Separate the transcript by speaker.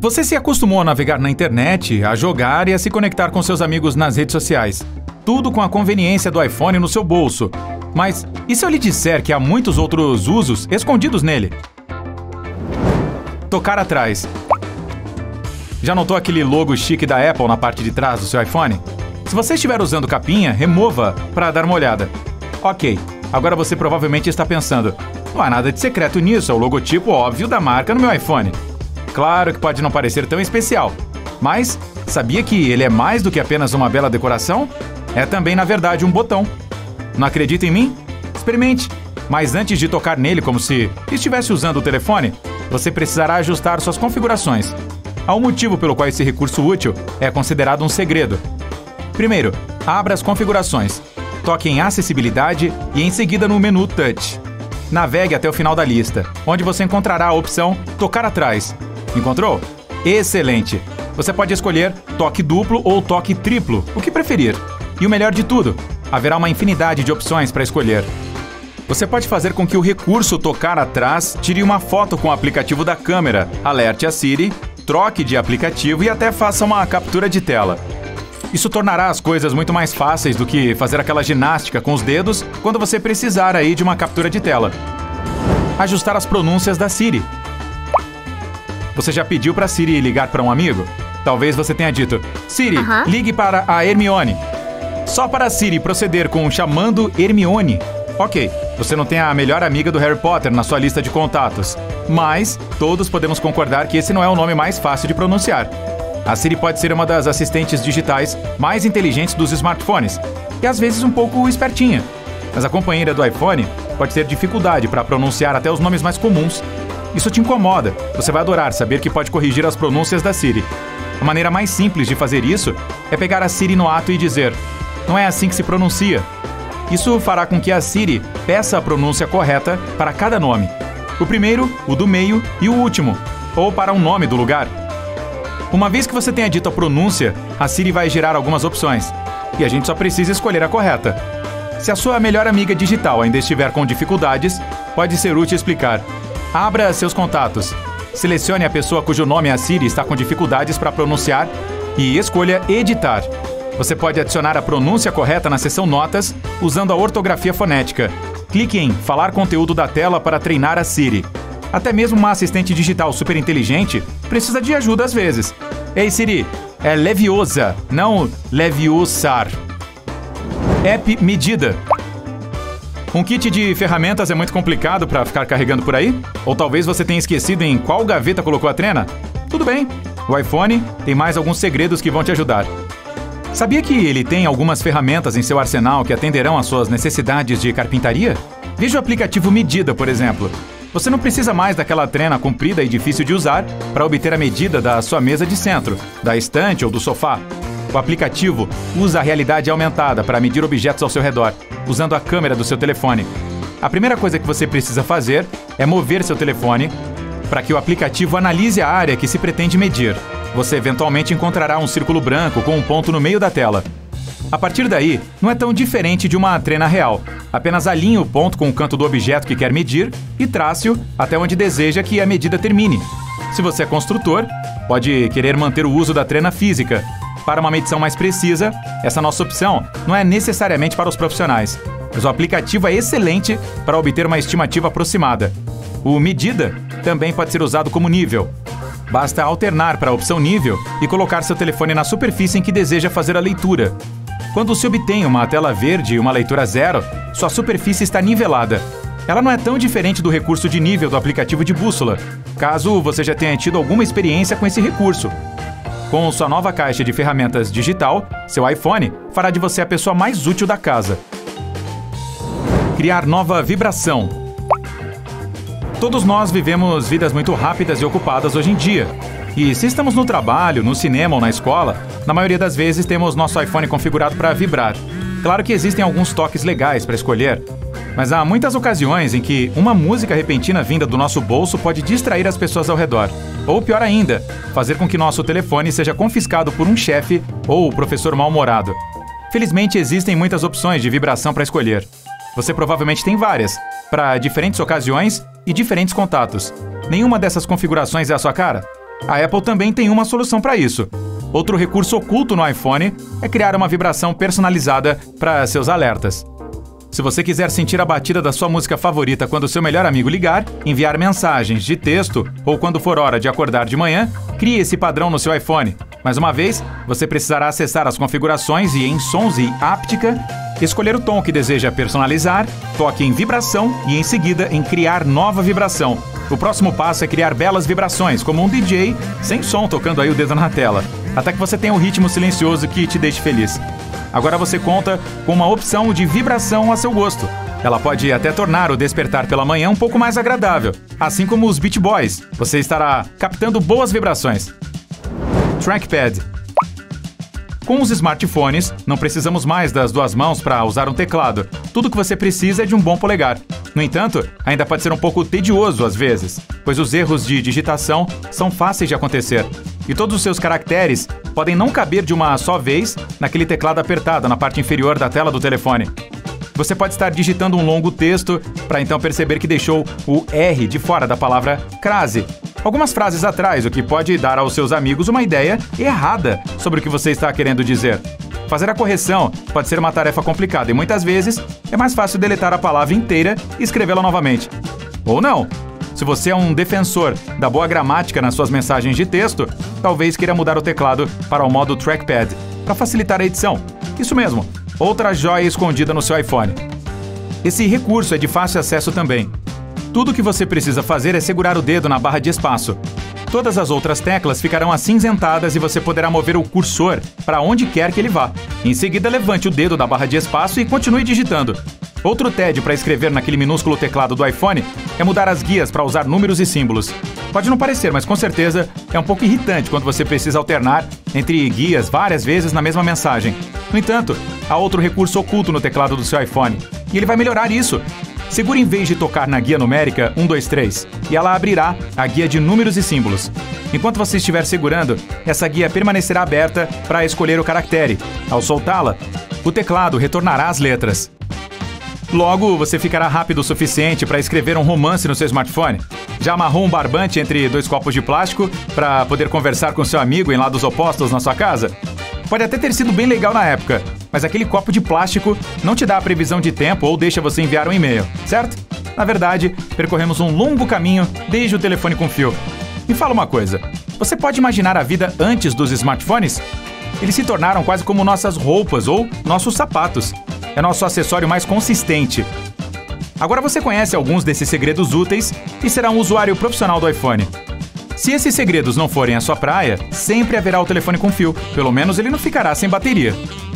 Speaker 1: Você se acostumou a navegar na internet, a jogar e a se conectar com seus amigos nas redes sociais. Tudo com a conveniência do iPhone no seu bolso. Mas e se eu lhe disser que há muitos outros usos escondidos nele? Tocar atrás. Já notou aquele logo chique da Apple na parte de trás do seu iPhone? Se você estiver usando capinha, remova para dar uma olhada. Ok, agora você provavelmente está pensando, não há nada de secreto nisso, é o logotipo óbvio da marca no meu iPhone. Claro que pode não parecer tão especial, mas sabia que ele é mais do que apenas uma bela decoração? É também, na verdade, um botão. Não acredita em mim? Experimente. Mas antes de tocar nele como se estivesse usando o telefone, você precisará ajustar suas configurações. Há um motivo pelo qual esse recurso útil é considerado um segredo. Primeiro, abra as configurações. Toque em Acessibilidade e em seguida no menu Touch. Navegue até o final da lista, onde você encontrará a opção Tocar atrás. Encontrou? Excelente! Você pode escolher toque duplo ou toque triplo, o que preferir. E o melhor de tudo, haverá uma infinidade de opções para escolher. Você pode fazer com que o recurso Tocar atrás tire uma foto com o aplicativo da câmera, alerte a Siri, troque de aplicativo e até faça uma captura de tela. Isso tornará as coisas muito mais fáceis do que fazer aquela ginástica com os dedos quando você precisar aí de uma captura de tela. Ajustar as pronúncias da Siri. Você já pediu para a Siri ligar para um amigo? Talvez você tenha dito, Siri, ligue para a Hermione. Só para a Siri proceder com chamando Hermione. Ok, você não tem a melhor amiga do Harry Potter na sua lista de contatos, mas todos podemos concordar que esse não é o nome mais fácil de pronunciar. A Siri pode ser uma das assistentes digitais mais inteligentes dos smartphones e às vezes um pouco espertinha. Mas a companheira do iPhone pode ter dificuldade para pronunciar até os nomes mais comuns. Isso te incomoda. Você vai adorar saber que pode corrigir as pronúncias da Siri. A maneira mais simples de fazer isso é pegar a Siri no ato e dizer, não é assim que se pronuncia. Isso fará com que a Siri peça a pronúncia correta para cada nome. O primeiro, o do meio e o último, ou para um nome do lugar. Uma vez que você tenha dito a pronúncia, a Siri vai gerar algumas opções. E a gente só precisa escolher a correta. Se a sua melhor amiga digital ainda estiver com dificuldades, pode ser útil explicar. Abra seus contatos. Selecione a pessoa cujo nome a Siri está com dificuldades para pronunciar e escolha Editar. Você pode adicionar a pronúncia correta na seção Notas usando a ortografia fonética. Clique em Falar conteúdo da tela para treinar a Siri. Até mesmo uma assistente digital super inteligente precisa de ajuda às vezes. Ei Siri, é Leviosa, não Leviosar. App Medida. Um kit de ferramentas é muito complicado para ficar carregando por aí? Ou talvez você tenha esquecido em qual gaveta colocou a trena? Tudo bem, o iPhone tem mais alguns segredos que vão te ajudar. Sabia que ele tem algumas ferramentas em seu arsenal que atenderão às suas necessidades de carpintaria? Veja o aplicativo Medida, por exemplo. Você não precisa mais daquela trena comprida e difícil de usar para obter a medida da sua mesa de centro, da estante ou do sofá. O aplicativo usa a realidade aumentada para medir objetos ao seu redor, usando a câmera do seu telefone. A primeira coisa que você precisa fazer é mover seu telefone para que o aplicativo analise a área que se pretende medir. Você eventualmente encontrará um círculo branco com um ponto no meio da tela. A partir daí, não é tão diferente de uma trena real. Apenas alinhe o ponto com o canto do objeto que quer medir e trace-o até onde deseja que a medida termine. Se você é construtor, pode querer manter o uso da trena física. Para uma medição mais precisa, essa nossa opção não é necessariamente para os profissionais, mas o aplicativo é excelente para obter uma estimativa aproximada. O Medida também pode ser usado como nível. Basta alternar para a opção nível e colocar seu telefone na superfície em que deseja fazer a leitura. Quando se obtém uma tela verde e uma leitura zero, sua superfície está nivelada. Ela não é tão diferente do recurso de nível do aplicativo de bússola, caso você já tenha tido alguma experiência com esse recurso. Com sua nova caixa de ferramentas digital, seu iPhone fará de você a pessoa mais útil da casa. Criar nova vibração. Todos nós vivemos vidas muito rápidas e ocupadas hoje em dia. E se estamos no trabalho, no cinema ou na escola, na maioria das vezes temos nosso iPhone configurado para vibrar. Claro que existem alguns toques legais para escolher, mas há muitas ocasiões em que uma música repentina vinda do nosso bolso pode distrair as pessoas ao redor. Ou pior ainda, fazer com que nosso telefone seja confiscado por um chefe ou professor mal-humorado. Felizmente existem muitas opções de vibração para escolher. Você provavelmente tem várias, para diferentes ocasiões e diferentes contatos. Nenhuma dessas configurações é a sua cara? A Apple também tem uma solução para isso. Outro recurso oculto no iPhone é criar uma vibração personalizada para seus alertas. Se você quiser sentir a batida da sua música favorita quando seu melhor amigo ligar, enviar mensagens de texto ou quando for hora de acordar de manhã, crie esse padrão no seu iPhone. Mais uma vez, você precisará acessar as configurações e em Sons e Áptica, escolher o tom que deseja personalizar, toque em vibração e em seguida em criar nova vibração. O próximo passo é criar belas vibrações, como um DJ sem som tocando aí o dedo na tela, até que você tenha um ritmo silencioso que te deixe feliz. Agora você conta com uma opção de vibração a seu gosto. Ela pode até tornar o despertar pela manhã um pouco mais agradável. Assim como os Beach Boys, você estará captando boas vibrações. Trackpad. Com os smartphones, não precisamos mais das duas mãos para usar um teclado. Tudo que você precisa é de um bom polegar. No entanto, ainda pode ser um pouco tedioso às vezes, pois os erros de digitação são fáceis de acontecer. E todos os seus caracteres podem não caber de uma só vez naquele teclado apertado na parte inferior da tela do telefone. Você pode estar digitando um longo texto para então perceber que deixou o R de fora da palavra crase algumas frases atrás, o que pode dar aos seus amigos uma ideia errada sobre o que você está querendo dizer. Fazer a correção pode ser uma tarefa complicada e muitas vezes é mais fácil deletar a palavra inteira e escrevê-la novamente. Ou não. Se você é um defensor da boa gramática nas suas mensagens de texto, talvez queira mudar o teclado para o modo Trackpad, para facilitar a edição. Isso mesmo, outra joia escondida no seu iPhone. Esse recurso é de fácil acesso também. Tudo o que você precisa fazer é segurar o dedo na barra de espaço. Todas as outras teclas ficarão acinzentadas e você poderá mover o cursor para onde quer que ele vá. Em seguida, levante o dedo da barra de espaço e continue digitando. Outro tédio para escrever naquele minúsculo teclado do iPhone é mudar as guias para usar números e símbolos. Pode não parecer, mas com certeza é um pouco irritante quando você precisa alternar entre guias várias vezes na mesma mensagem. No entanto, há outro recurso oculto no teclado do seu iPhone, e ele vai melhorar isso. Segure em vez de tocar na guia numérica 1, 2, 3, e ela abrirá a guia de números e símbolos. Enquanto você estiver segurando, essa guia permanecerá aberta para escolher o caractere. Ao soltá-la, o teclado retornará as letras. Logo, você ficará rápido o suficiente para escrever um romance no seu smartphone. Já amarrou um barbante entre dois copos de plástico para poder conversar com seu amigo em lados opostos na sua casa? Pode até ter sido bem legal na época, mas aquele copo de plástico não te dá a previsão de tempo ou deixa você enviar um e-mail, certo? Na verdade, percorremos um longo caminho desde o telefone com fio. Me fala uma coisa, você pode imaginar a vida antes dos smartphones? Eles se tornaram quase como nossas roupas ou nossos sapatos. É nosso acessório mais consistente. Agora você conhece alguns desses segredos úteis e será um usuário profissional do iPhone. Se esses segredos não forem a sua praia, sempre haverá o telefone com fio. Pelo menos ele não ficará sem bateria.